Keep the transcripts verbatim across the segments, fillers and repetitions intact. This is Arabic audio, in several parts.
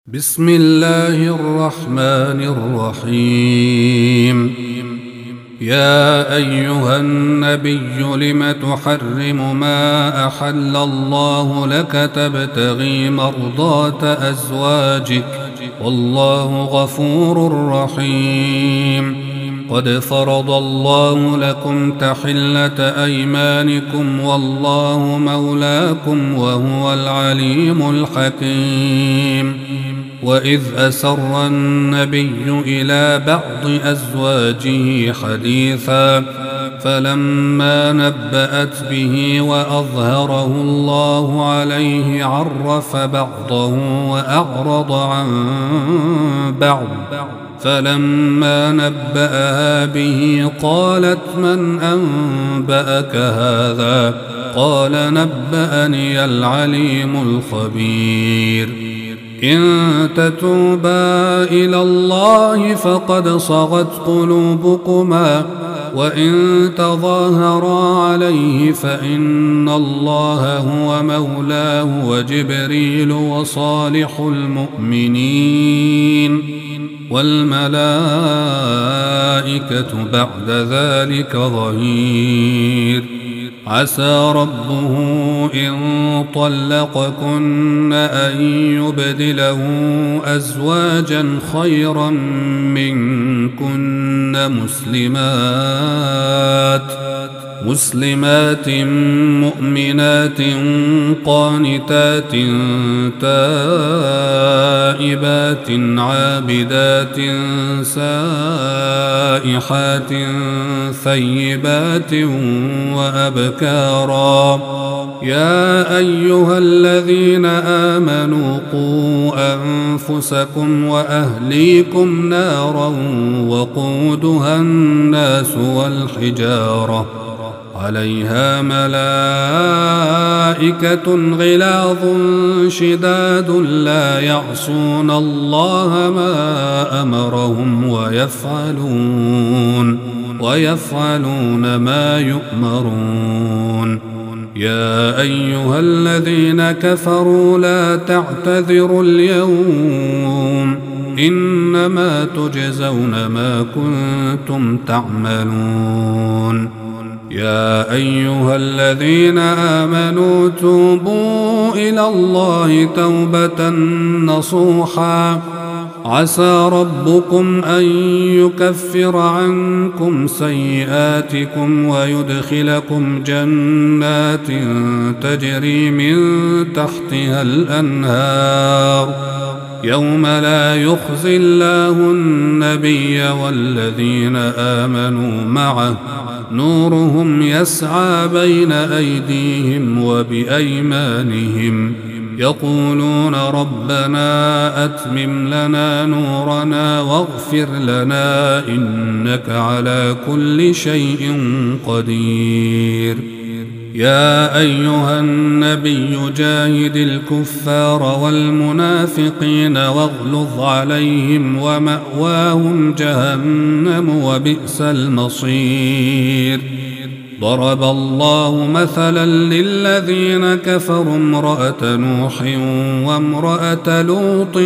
بسم الله الرحمن الرحيم. يا أيها النبي لم تحرم ما أحل الله لك تبتغي مرضات أزواجك والله غفور رحيم. قد فرض الله لكم تحلة أيمانكم والله مولاكم وهو العليم الحكيم. وإذ أسر النبي إلى بعض أزواجه حديثا فلما نبأت به وأظهره الله عليه عرف بعضه وأعرض عن بعض، فلما نبأها به قالت من أنبأك هذا؟ قال نبأني العليم الخبير. إن تتوبا إلى الله فقد صغت قلوبكما وإن تظاهرا عليه فإن الله هو مولاه وجبريل وصالح المؤمنين والملائكة بعد ذلك ظهير. عسى ربه إن طلقكن أن يبدله أزواجا خيرا منكن مسلمات مسلمات مؤمنات قانتات تائبات عابدات سائحات ثيبات وأبكارا. يا أيها الذين آمنوا قوا أنفسكم وأهليكم نارا وقودها الناس والحجارة عليها ملائكة غلاظ شداد لا يعصون الله ما أمرهم ويفعلون ويفعلون ما يؤمرون. يا أيها الذين كفروا لا تعتذروا اليوم إنما تجزون ما كنتم تعملون. يا أيها الذين آمنوا توبوا إلى الله توبة نصوحا عسى ربكم أن يكفر عنكم سيئاتكم ويدخلكم جنات تجري من تحتها الأنهار يوم لا يخزي الله النبي والذين آمنوا معه نورهم يسعى بين أيديهم وبأيمانهم يقولون ربنا أتمم لنا نورنا واغفر لنا إنك على كل شيء قدير. يا أيها النبي جاهد الكفار والمنافقين واغلظ عليهم ومأواهم جهنم وبئس المصير. ضرب الله مثلا للذين كفروا امرأة نوح وامرأة لوط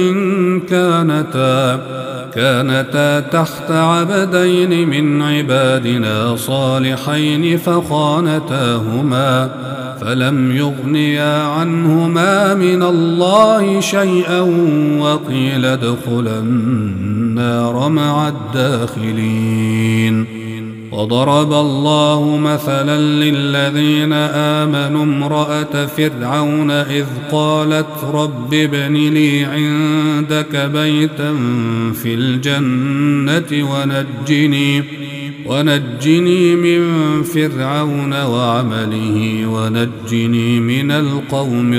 كانتا كانتا تحت عبدين من عبادنا صالحين فخانتاهما فلم يغنيا عنهما من الله شيئا وقيل ادخلا النار مع الداخلين. وضرب الله مثلا للذين آمنوا امرأة فرعون إذ قالت رب ابن لي عندك بيتا في الجنة ونجني ونجني من فرعون وعمله ونجني من القوم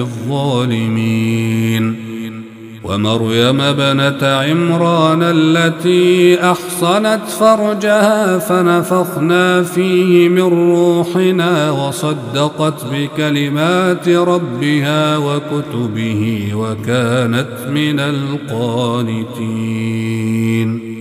الظالمين. ومريم ابنة عمران التي أحصنت فرجها فنفخنا فيه من روحنا وصدقت بكلمات ربها وكتبه وكانت من القانتين.